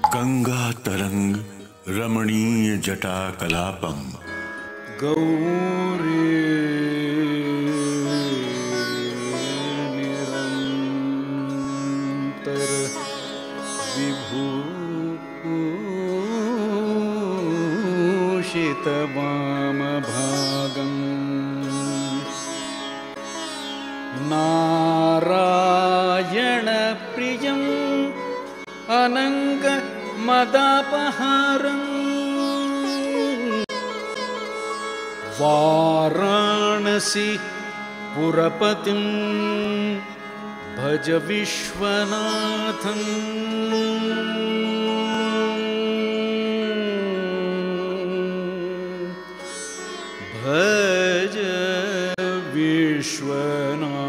गंगा तरंग रमणीय जटा कलापम गौरी निरंतर विभूषित वामभागं नारायण प्रियं अनंग मदापहारं वाराणसी पुरपतिं भज विश्वनाथं भज विश्वनाथं।